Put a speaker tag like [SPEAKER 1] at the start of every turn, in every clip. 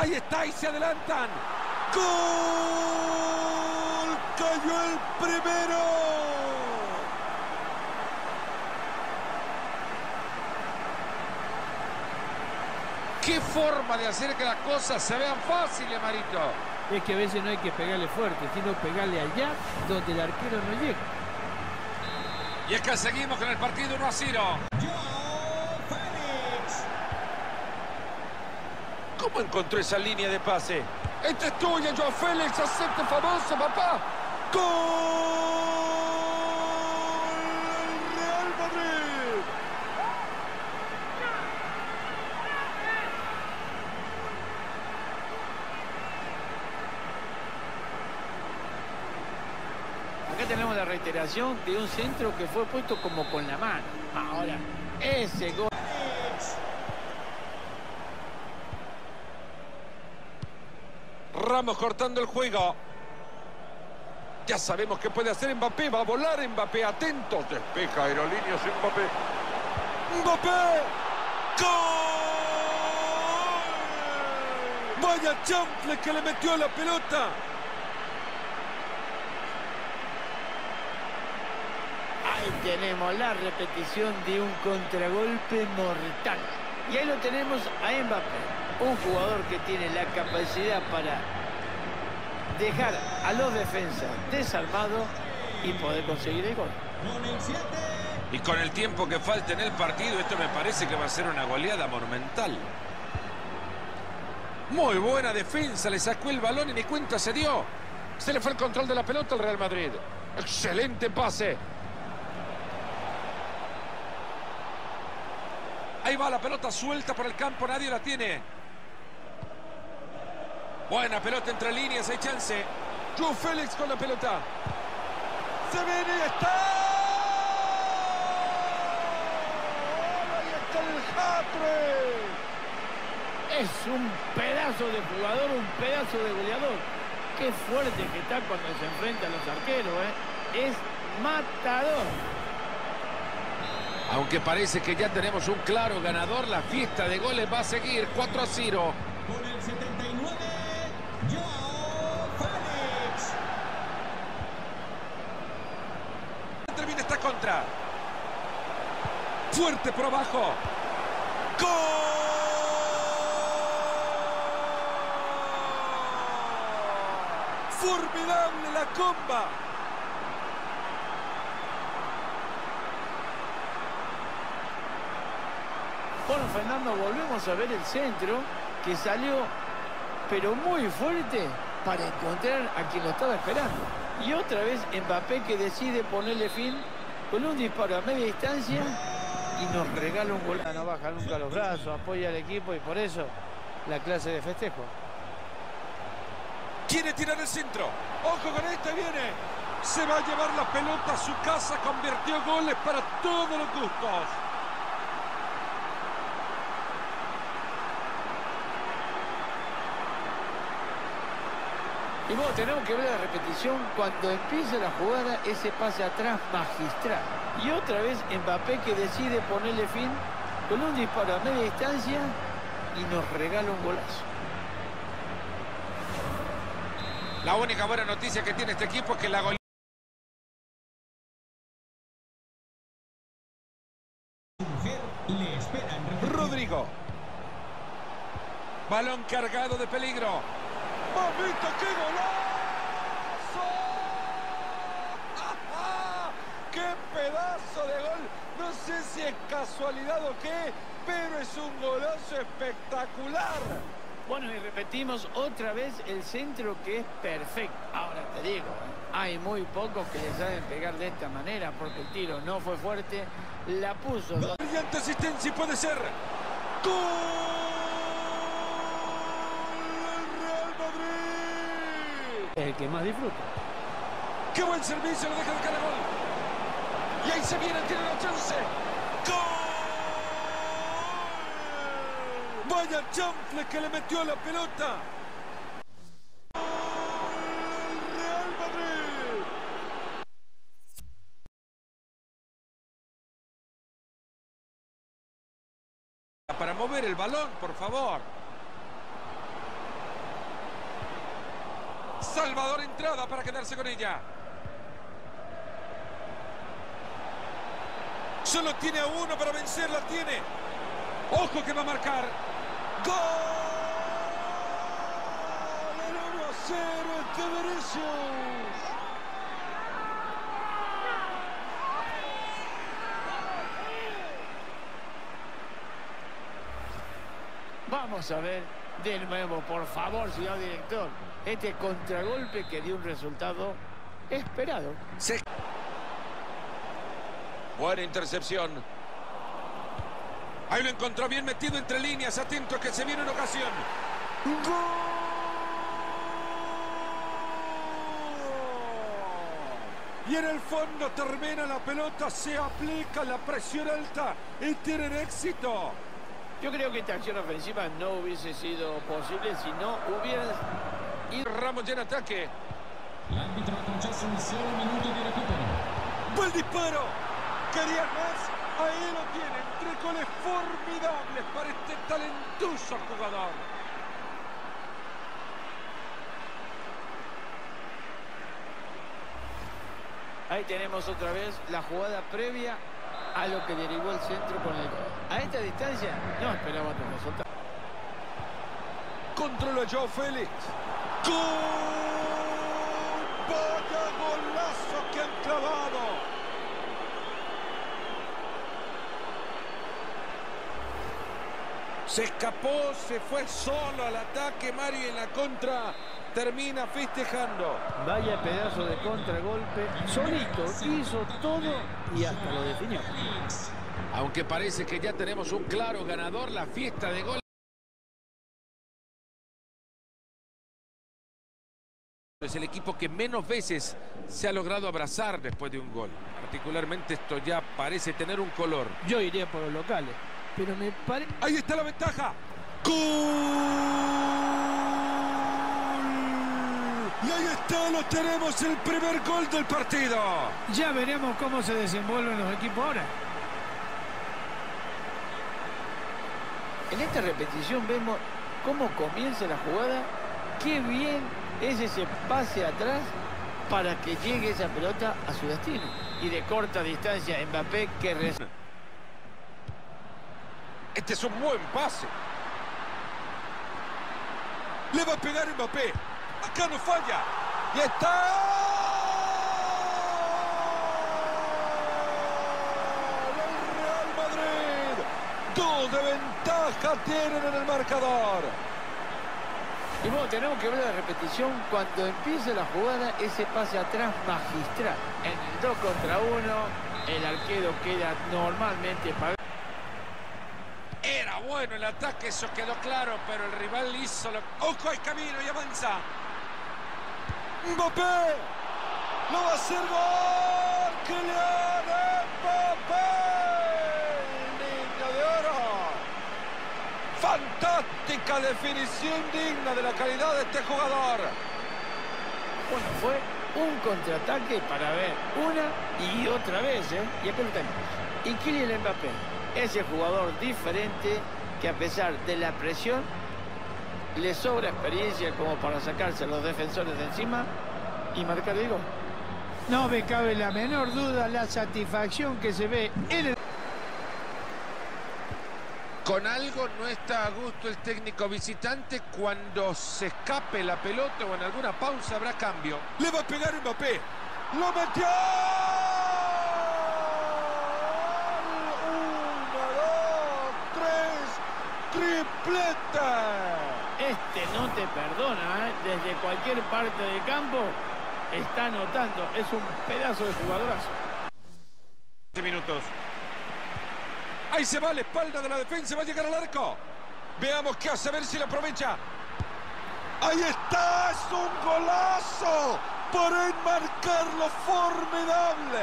[SPEAKER 1] Ahí está y se adelantan. ¡Gol! ¡Cayó el primero! ¡Qué forma de hacer que las cosas se vean fáciles, Marito!
[SPEAKER 2] Es que a veces no hay que pegarle fuerte, sino pegarle allá donde el arquero no llega.
[SPEAKER 1] Y es que seguimos con el partido 1-0. ¿Cómo encontró esa línea de pase? ¡Esta es tuya, Joao Félix! ¡Acepte famoso, papá! ¡Gol! ¡Real Madrid!
[SPEAKER 2] Acá tenemos la reiteración de un centro que fue puesto como con la mano. Ahora, ese gol.
[SPEAKER 1] Ramos cortando el juego. Ya sabemos qué puede hacer Mbappé. Va a volar Mbappé. Atentos. Despeja aerolíneas Mbappé. ¡Mbappé! ¡Gol! ¡Vaya chanfle que le metió la pelota!
[SPEAKER 2] Ahí tenemos la repetición de un contragolpe mortal. Y ahí lo tenemos a Mbappé. Un jugador que tiene la capacidad para dejar a los defensas desarmados y poder conseguir el gol.
[SPEAKER 1] Y con el tiempo que falta en el partido, esto me parece que va a ser una goleada monumental. Muy buena defensa, le sacó el balón y ni cuenta se dio. Se le fue el control de la pelota al Real Madrid. Excelente pase. Ahí va la pelota suelta por el campo, nadie la tiene. Buena pelota entre líneas, hay chance. Joao Félix con la pelota. Se viene y está. Ahí está el hat-trick.
[SPEAKER 2] Es un pedazo de jugador, un pedazo de goleador. Qué fuerte que está cuando se enfrenta a los arqueros, ¿eh? Es matador.
[SPEAKER 1] Aunque parece que ya tenemos un claro ganador, la fiesta de goles va a seguir 4-0.
[SPEAKER 3] Con el 79, Joao Félix.
[SPEAKER 1] Termina esta contra. Fuerte por abajo. ¡Gol! Formidable la comba.
[SPEAKER 2] Bueno, Fernando, volvemos a ver el centro que salió, pero muy fuerte para encontrar a quien lo estaba esperando. Y otra vez Mbappé que decide ponerle fin con un disparo a media distancia y nos regala un gol. No baja nunca los brazos, apoya al equipo y por eso la clase de festejo.
[SPEAKER 1] Quiere tirar el centro. Ojo con este, viene. Se va a llevar la pelota a su casa. Convirtió goles para todos los gustos.
[SPEAKER 2] Y bueno, tenemos que ver la repetición cuando empieza la jugada, ese pase atrás magistral. Y otra vez Mbappé que decide ponerle fin con un disparo a media distancia y nos regala un golazo.
[SPEAKER 1] La única buena noticia que tiene este equipo es que la goleada. Rodrigo. Balón cargado de peligro. ¡Mamita, qué golazo! ¡Ah! ¡Qué pedazo de gol! No sé si es casualidad o qué, pero es un golazo espectacular.
[SPEAKER 2] Bueno, y repetimos otra vez el centro que es perfecto. Ahora te digo, hay muy pocos que le saben pegar de esta manera porque el tiro no fue fuerte, la puso.
[SPEAKER 1] Brillante asistencia y puede ser. ¡Gol! ¡Real Madrid!
[SPEAKER 2] Es el que más disfruta.
[SPEAKER 1] ¡Qué buen servicio! Lo deja de cara gol. Y ahí se viene, tiene la chance. ¡Gol! ¡Vaya chanfle que le metió la pelota! ¡Real Madrid! Para mover el balón, por favor. Salvador entrada para quedarse con ella. Solo tiene a uno para vencerla, tiene. Ojo que va a marcar. ¡Gol! El 1-0 este Vinicius.
[SPEAKER 2] Vamos a ver de nuevo, por favor, señor director. Este contragolpe que dio un resultado esperado.
[SPEAKER 1] Buena intercepción. Ahí lo encontró bien metido entre líneas. Atento que se viene una ocasión. ¡Gol! Y en el fondo termina la pelota. Se aplica la presión alta y tienen éxito.
[SPEAKER 2] Yo creo que esta acción ofensiva no hubiese sido posible si no hubiera...
[SPEAKER 1] Y Ramos ya en ataque.
[SPEAKER 3] L'arbitro ha concesso un solo minuto di recupero.
[SPEAKER 1] ¡Buen disparo! ¿Querían más? Ahí lo tienen. 3 goles formidables para este talentoso jugador.
[SPEAKER 2] Ahí tenemos otra vez la jugada previa a lo que derivó el centro con el gol. A esta distancia no esperaba otro resultado.
[SPEAKER 1] Controla Joao Félix. ¡Gol! ¡Vaya golazo que han clavado! Se escapó, se fue solo al ataque. Mari en la contra termina festejando.
[SPEAKER 2] Vaya pedazo de contragolpe. Solito hizo todo y hasta lo definió.
[SPEAKER 1] Aunque parece que ya tenemos un claro ganador, la fiesta de gol. Es el equipo que menos veces se ha logrado abrazar después de un gol. Particularmente esto ya parece tener un color.
[SPEAKER 2] Yo iría por los locales, pero me parece...
[SPEAKER 1] Ahí está la ventaja. ¡Gol! Y ahí está, lo tenemos, el primer gol del partido.
[SPEAKER 2] Ya veremos cómo se desenvuelven los equipos ahora. En esta repetición vemos cómo comienza la jugada. Qué bien es ese pase atrás para que llegue esa pelota a su destino. Y de corta distancia Mbappé que...
[SPEAKER 1] Este es un buen pase. Le va a pegar Mbappé. Acá no falla. Y está. El Real Madrid. 2 de ventaja tienen en el marcador.
[SPEAKER 2] Y bueno, tenemos que ver la repetición cuando empieza la jugada, ese pase atrás magistral. En el 2 contra 1, el arquero queda normalmente pagado.
[SPEAKER 1] Era bueno el ataque, eso quedó claro, pero el rival hizo lo... ¡Ojo al camino y avanza! ¡Mbappé! ¡Lo va a hacer gol! ¡Kylian Mbappé! ¡Niño de oro! ¡Fantástica definición digna de la calidad de este jugador!
[SPEAKER 2] Bueno, fue un contraataque para ver una y otra vez, ¿eh? Y acá lo tenemos. Y Kylian Mbappé, ese jugador diferente que a pesar de la presión le sobra experiencia como para sacarse a los defensores de encima y marcar el gol. No me cabe la menor duda la satisfacción que se ve en el...
[SPEAKER 1] Con algo no está a gusto el técnico visitante. Cuando se escape la pelota o en alguna pausa habrá cambio. Le va a pegar Mbappé. ¡Lo metió! 1, 2, 3. ¡Tripleta!
[SPEAKER 2] Este no te perdona, ¿eh? Desde cualquier parte del campo está anotando. Es un pedazo de jugadorazo.
[SPEAKER 1] 10 minutos. Ahí se va a la espalda de la defensa, va a llegar al arco. Veamos qué hace, a ver si lo aprovecha. ¡Ahí está! ¡Es un golazo! ¡Por enmarcarlo formidable!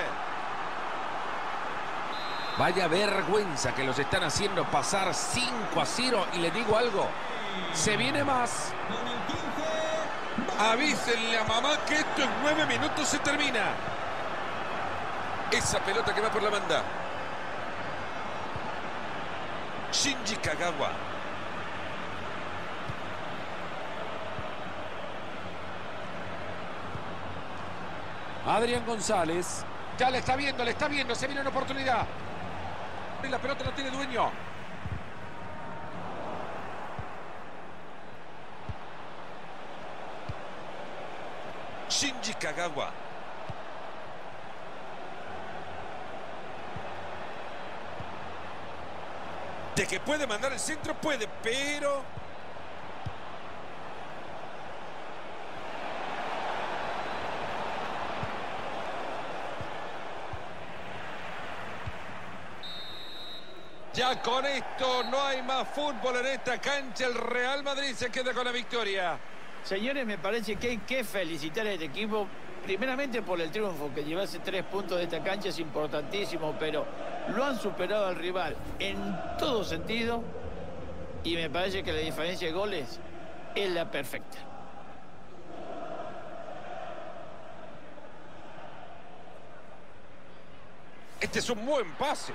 [SPEAKER 1] Vaya vergüenza que los están haciendo pasar 5-0. Y le digo algo, se viene más. Avísenle a mamá que esto en 9 minutos se termina. Esa pelota que va por la banda. Shinji Kagawa. Adrián González. Ya le está viendo, se viene una oportunidad. Y la pelota no tiene dueño. Shinji Kagawa. De que puede mandar el centro, puede, pero... Ya con esto no hay más fútbol en esta cancha. El Real Madrid se queda con la victoria.
[SPEAKER 2] Señores, me parece que hay que felicitar a este equipo. Primeramente por el triunfo, que llevarse 3 puntos de esta cancha es importantísimo, pero lo han superado al rival en todo sentido y me parece que la diferencia de goles es la perfecta.
[SPEAKER 1] Este es un buen pase.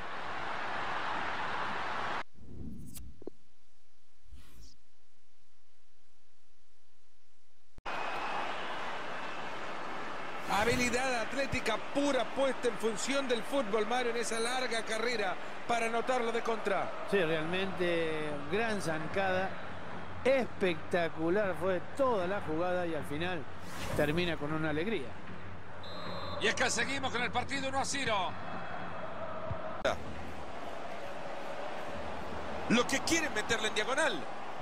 [SPEAKER 1] Habilidad atlética pura puesta en función del fútbol, Mario, en esa larga carrera para anotarlo de contra.
[SPEAKER 2] Sí, realmente gran zancada. Espectacular fue toda la jugada y al final termina con una alegría.
[SPEAKER 1] Y es que seguimos con el partido 1-0. Lo que quieren meterle en diagonal.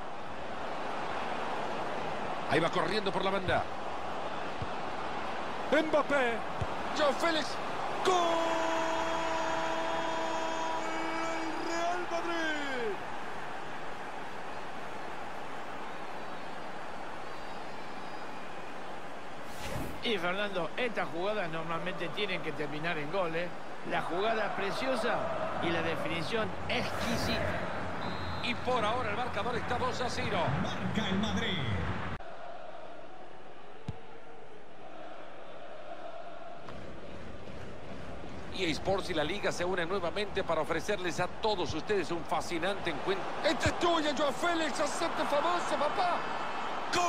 [SPEAKER 1] Ahí va corriendo por la banda. Mbappé. Joao Félix. ¡Gol! Real Madrid.
[SPEAKER 2] Y Fernando, estas jugadas normalmente tienen que terminar en goles. La jugada preciosa y la definición exquisita.
[SPEAKER 1] Y por ahora el marcador está 2-0.
[SPEAKER 3] Marca el Madrid.
[SPEAKER 1] EA Sports y la Liga se unen nuevamente para ofrecerles a todos ustedes un fascinante encuentro. ¡Este es tuyo, Joao Félix! ¡Acepte famoso, papá! ¡Gol!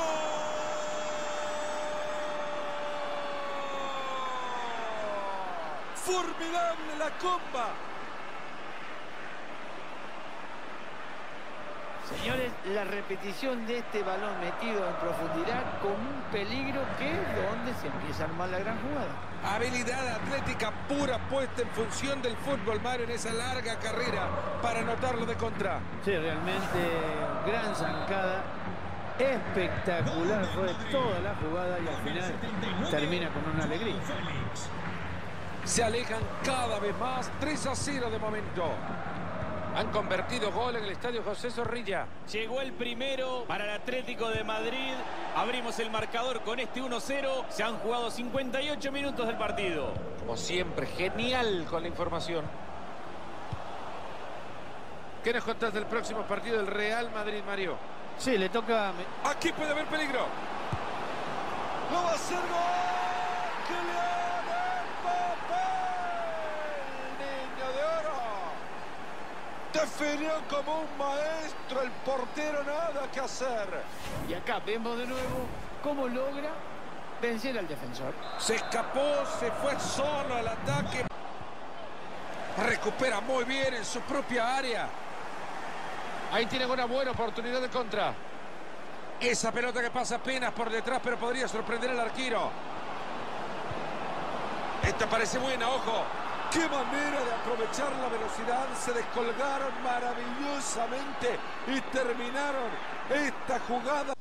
[SPEAKER 1] ¡Formidable la comba!
[SPEAKER 2] Señores, la repetición de este balón metido en profundidad con un peligro que es donde se empieza a armar la gran jugada.
[SPEAKER 1] Habilidad atlética pura puesta en función del fútbol, Mario, en esa larga carrera para anotarlo de contra.
[SPEAKER 2] Sí, realmente gran zancada. Espectacular fue toda la jugada y al final termina con una alegría.
[SPEAKER 1] Se alejan cada vez más. 3-0 de momento. Han convertido gol en el estadio José Zorrilla.
[SPEAKER 4] Llegó el primero para el Atlético de Madrid. Abrimos el marcador con este 1-0. Se han jugado 58 minutos del partido.
[SPEAKER 1] Como siempre, genial con la información. ¿Qué nos contás del próximo partido del Real Madrid, Mario?
[SPEAKER 2] Sí, le toca...
[SPEAKER 1] Aquí puede haber peligro. ¡No va a ser gol! Definió como un maestro, el portero nada que hacer.
[SPEAKER 2] Y acá vemos de nuevo cómo logra vencer al defensor.
[SPEAKER 1] Se escapó, se fue solo al ataque. Recupera muy bien en su propia área. Ahí tienen una buena oportunidad de contra. Esa pelota que pasa apenas por detrás, pero podría sorprender al arquero. Esta parece buena, ojo. ¡Qué manera de aprovechar la velocidad! Se descolgaron maravillosamente y terminaron esta jugada.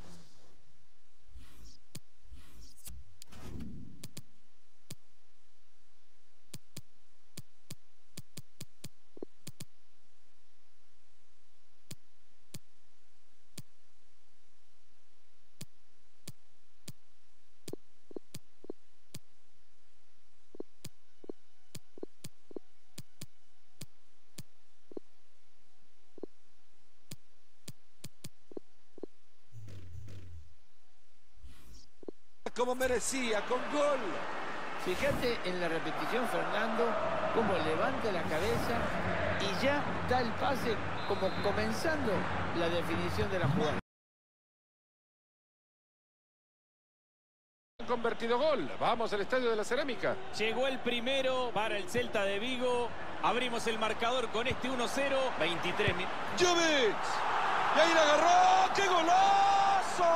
[SPEAKER 1] Como merecía, con gol.
[SPEAKER 2] Fíjate en la repetición, Fernando, cómo levanta la cabeza y ya da el pase como comenzando la definición de la jugada.
[SPEAKER 1] Convertido gol. Vamos al Estadio de la Cerámica.
[SPEAKER 4] Llegó el primero para el Celta de Vigo. Abrimos el marcador con este 1-0. 23 minutos.
[SPEAKER 1] Jovic. Y ahí la agarró. ¡Qué golazo!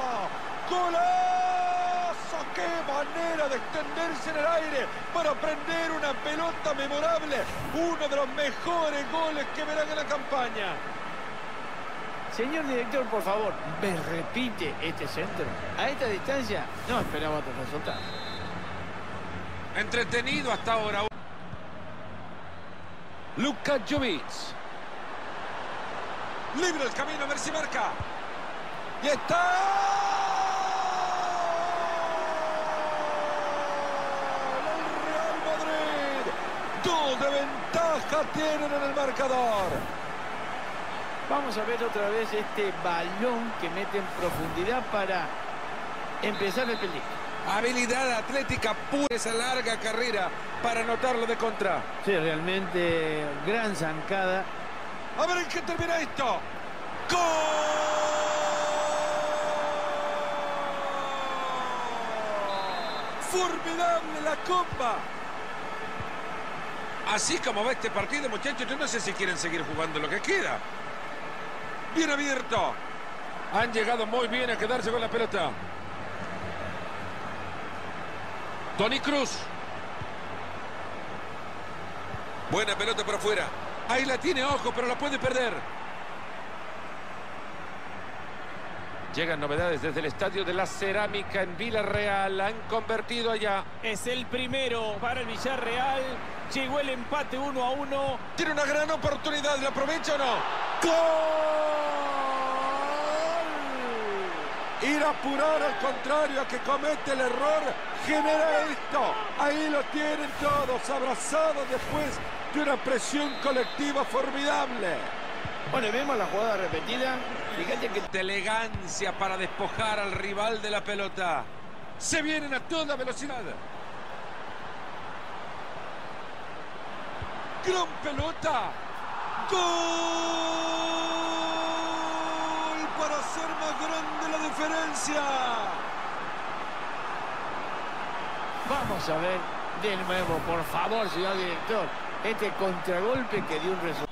[SPEAKER 1] ¡Golazo! ¡Qué manera de extenderse en el aire para prender una pelota memorable! Uno de los mejores goles que verán en la campaña.
[SPEAKER 2] Señor director, por favor, ¿me repite este centro? A esta distancia no esperaba otro resultado.
[SPEAKER 1] Entretenido hasta ahora. Luka Jovic. Libre el camino, a ver si marca. ¡Y está! El Real Madrid. 2 de ventaja tienen en el marcador.
[SPEAKER 2] Vamos a ver otra vez este balón que mete en profundidad para empezar el peligro.
[SPEAKER 1] Habilidad atlética pura, esa larga carrera para anotarlo de contra.
[SPEAKER 2] Sí, realmente gran zancada.
[SPEAKER 1] A ver en qué termina esto. ¡Gol! ¡Formidable la copa! Así como va este partido, muchachos, yo no sé si quieren seguir jugando lo que queda. Bien abierto. Han llegado muy bien a quedarse con la pelota. Toni Kroos. Buena pelota por afuera. Ahí la tiene, ojo, pero la puede perder. Llegan novedades desde el Estadio de la Cerámica en Villarreal. Han convertido allá.
[SPEAKER 4] Es el primero para el Villarreal. Llegó el empate 1-1.
[SPEAKER 1] Tiene una gran oportunidad. ¿La aprovecha o no? ¡Gol! Ir a apurar al contrario a que comete el error genera esto. Ahí lo tienen todos abrazados después de una presión colectiva formidable.
[SPEAKER 2] Bueno, vemos la jugada repetida. Fíjate que
[SPEAKER 1] De elegancia para despojar al rival de la pelota. Se vienen a toda velocidad. Gran pelota. ¡Gol! Para hacer más grande la diferencia.
[SPEAKER 2] vamos a ver de nuevo, por favor, señor director, este contragolpe que dio un resultado.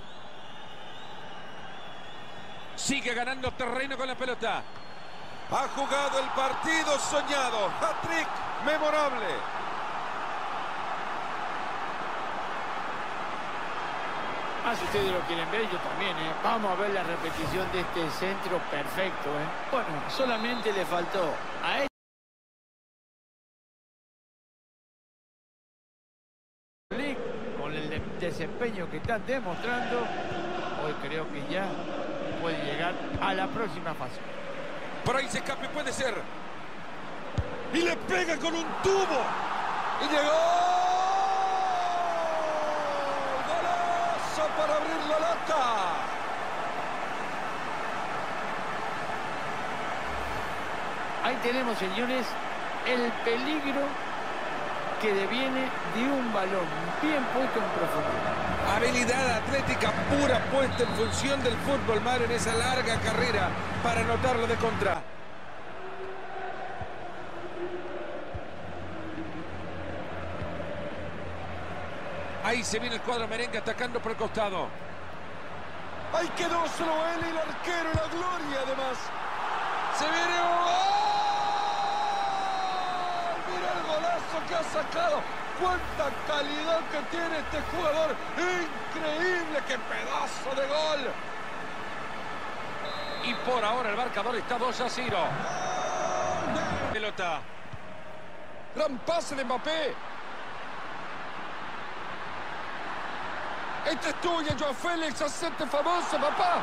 [SPEAKER 1] Sigue ganando terreno con la pelota. Ha jugado el partido soñado. Hat-trick memorable.
[SPEAKER 2] Si ustedes lo quieren ver, yo también, Vamos a ver la repetición de este centro perfecto, Bueno, solamente le faltó a este con el desempeño que están demostrando. Hoy creo que ya puede llegar a la próxima fase.
[SPEAKER 1] Por ahí se escape, puede ser. Y le pega con un tubo. Y llegó. Para abrir la lata.
[SPEAKER 2] Ahí tenemos, señores, el peligro que deviene de un balón bien puesto en profundidad.
[SPEAKER 1] Habilidad atlética pura puesta en función del fútbol, Mario, en esa larga carrera para anotarlo de contra. Ahí se viene el cuadro merengue atacando por el costado. Ahí quedó solo él y el arquero, la gloria además. Se viene un gol. Mira el golazo que ha sacado. Cuánta calidad que tiene este jugador. Increíble, qué pedazo de gol. Y por ahora el marcador está 2-0. Pelota. Gran pase de Mbappé. Esta es tuya, Joao Félix, hacete famoso, papá.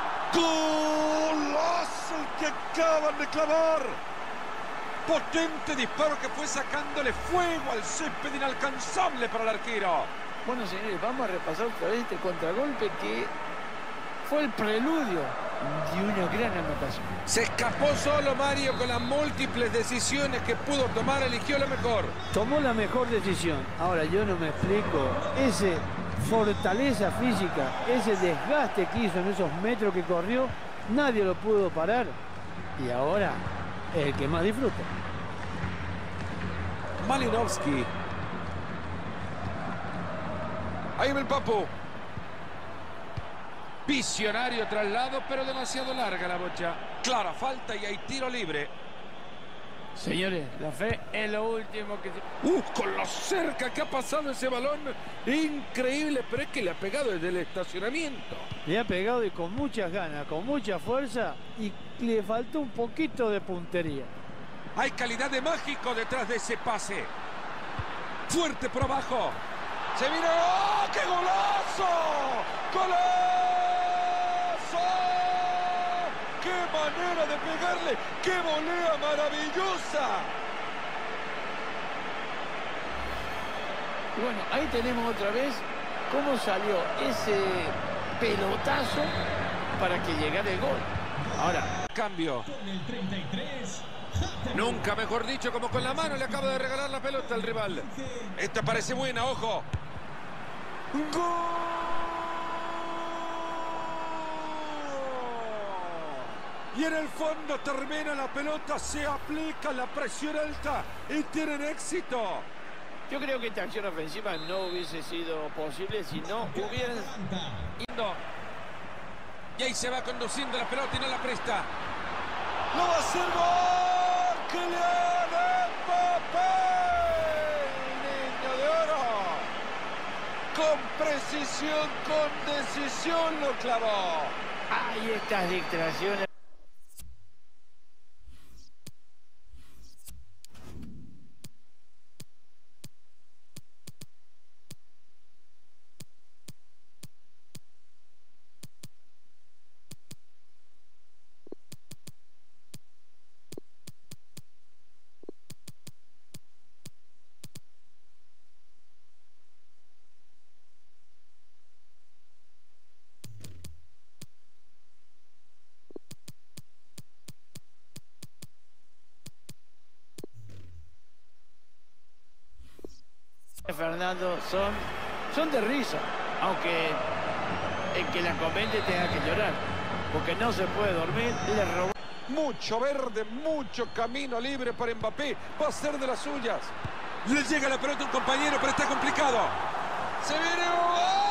[SPEAKER 1] ¡Golazo el que acaban de clavar! Potente disparo que fue sacándole fuego al césped, inalcanzable para el arquero.
[SPEAKER 2] Bueno, señores, vamos a repasar otra vez este contragolpe que fue el preludio de una gran anotación.
[SPEAKER 1] Se escapó solo Mario con las múltiples decisiones que pudo tomar, eligió la mejor.
[SPEAKER 2] Tomó la mejor decisión. Ahora, yo no me explico ese fortaleza física, ese desgaste que hizo en esos metros que corrió, nadie lo pudo parar y ahora es el que más disfruta.
[SPEAKER 1] Malinovský. Ahí va el Papu. Visionario traslado, pero demasiado larga la bocha. Clara falta y hay tiro libre.
[SPEAKER 2] Señores, la fe es lo último que...
[SPEAKER 1] Con lo cerca que ha pasado ese balón. Increíble, pero es que le ha pegado desde el estacionamiento.
[SPEAKER 2] Le ha pegado y con muchas ganas, con mucha fuerza, y le faltó un poquito de puntería.
[SPEAKER 1] Hay calidad de mágico detrás de ese pase. Fuerte por abajo. Se vino. ¡Oh, qué golazo! ¡Golazo! ¡Qué manera de pegarle! ¡Qué volea maravillosa!
[SPEAKER 2] Bueno, ahí tenemos otra vez cómo salió ese pelotazo para que llegara el gol. Ahora,
[SPEAKER 1] cambio.
[SPEAKER 3] Con el 33.
[SPEAKER 1] Nunca mejor dicho, como con la mano le acaba de regalar la pelota al rival. Esta parece buena, ojo. ¡Gol! Y en el fondo termina la pelota, se aplica la presión alta y tienen éxito.
[SPEAKER 2] yo creo que esta acción ofensiva no hubiese sido posible si no hubieran...
[SPEAKER 1] Y ahí se va conduciendo la pelota y no la presta. ¡No va a ser gol! ¡Kylian Mbappé! ¡El niño de oro! Con precisión, con decisión lo clavó.
[SPEAKER 2] Hay estas distracciones. Fernando, son de risa, aunque el que la comente tenga que llorar, porque no se puede dormir, le robó.
[SPEAKER 1] Mucho verde, mucho camino libre para Mbappé, va a ser de las suyas. Le llega la pelota a un compañero, pero está complicado. Se viene un gol.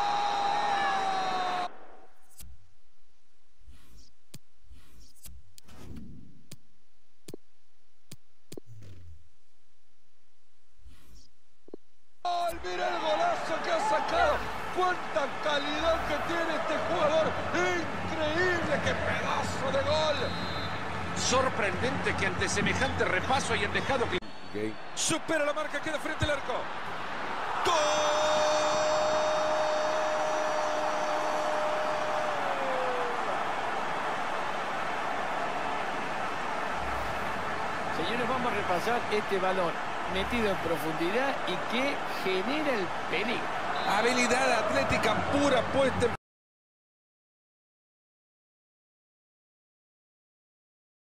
[SPEAKER 1] Mira el golazo que ha sacado. Cuánta calidad que tiene este jugador. Increíble, qué pedazo de gol. Sorprendente que ante semejante repaso hayan dejado que... Supera la marca, queda frente al arco. ¡Gol!
[SPEAKER 2] Señores, vamos a repasar este balón metido en profundidad y que genera el peligro.
[SPEAKER 1] Habilidad atlética pura puesta en...